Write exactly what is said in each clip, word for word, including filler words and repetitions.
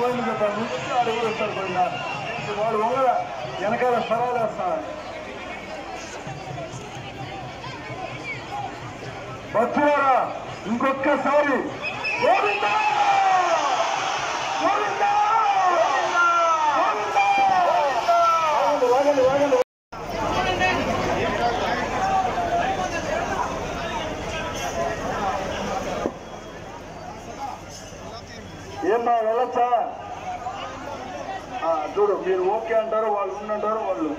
Round చెప్పాను నుంచి అడుగులు వస్తారు పోయినా వాడు వంగల వెనకాల సవాలు వేస్తాను. భక్తులారా ఇంకొక్కసారి గోవిందా గోవిందా గోవిందా వాగండి వాగండి. ఏమ్మా వెళ్ళొచ్చా? చూడు మీరు ఓకే అంటారు, వాళ్ళు ఉండంటారు. వాళ్ళు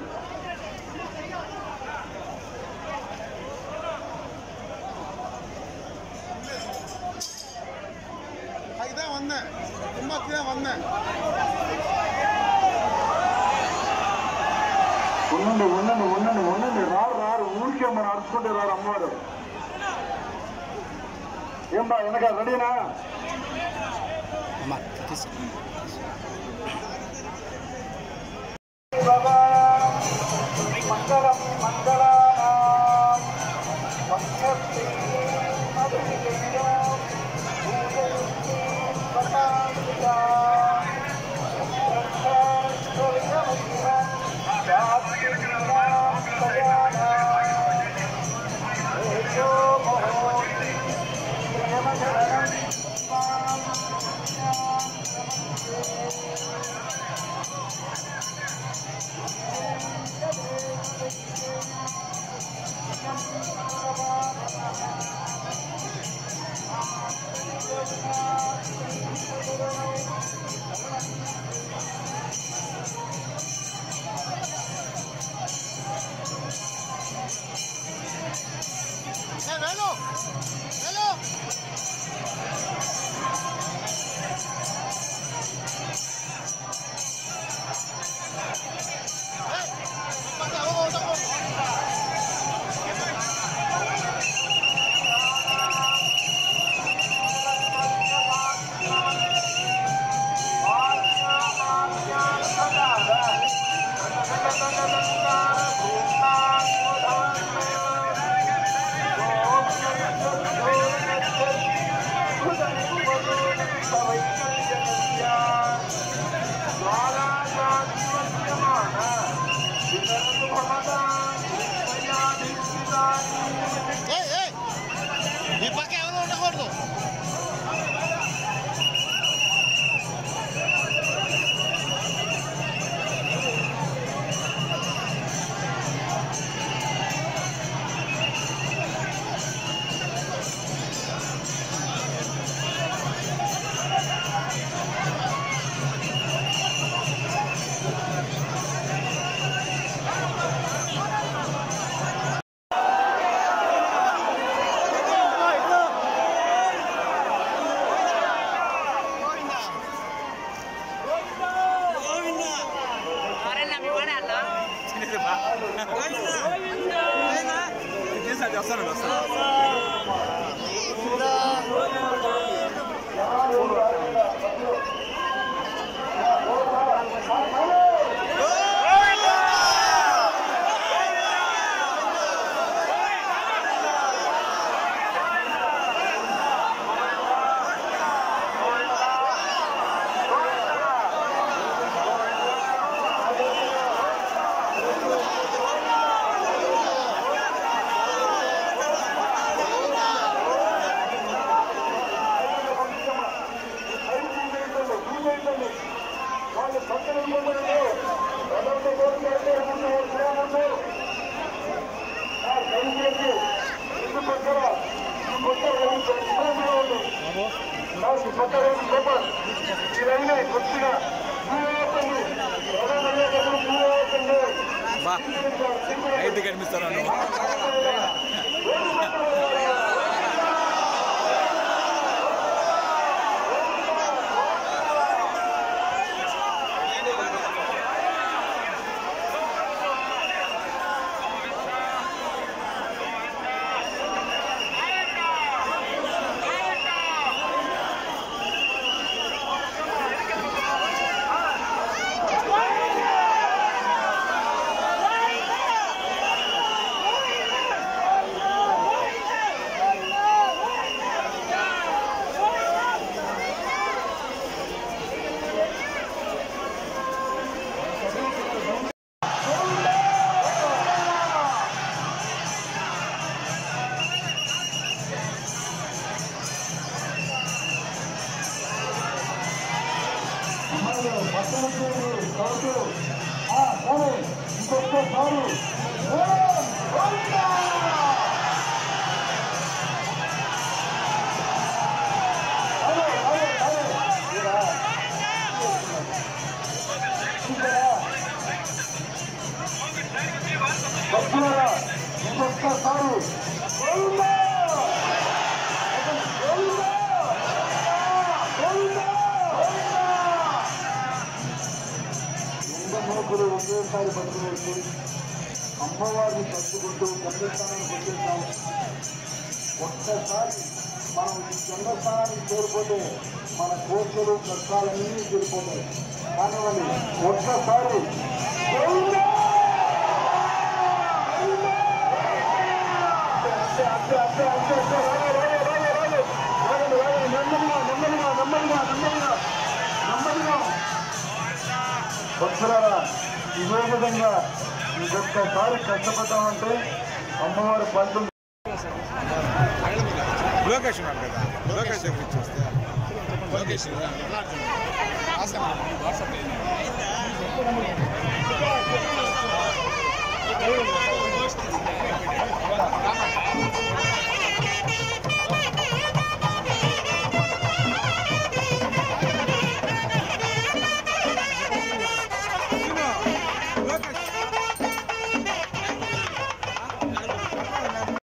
ఉండండి ఉండండి ఉండండి ఉండండి రారు రారు ఊరికే మనం అడుచుకుంటే రారు అమ్మవారు. ఏమ్మా వెనక రెడీనా? మంగళం మంగళ ఐదు కనిపిస్తాను. ఇంకొకసారి ఇంకొకసారి ఎండమోకులు ఒకేసారి పట్టుకునేసి అమ్మవారిని పట్టుకుంటూ గమ్యస్థానానికి వచ్చేస్తాం. ఒక్కసారి మనం గమ్యస్థానానికి చేరిపోతే మన కోర్సులు కష్టాలన్నీ చేరిపోతాయి. కానివ్వండి, ఒక్కసారి అంతే అంతే అంతే అంతే నెమ్మదిగా నెమ్మదిగా నెమ్మదిగా నెమ్మదిగా నెమ్మదిగా వస్తున్నారా? ఇదే విధంగా ఇంకొకసారి కష్టపడ్డామంటే అమ్మవారి పండుగ లొకేషన్ కదా లొకేషన్ ఇచ్చేస్తే లొకేషన్ వాట్సాప్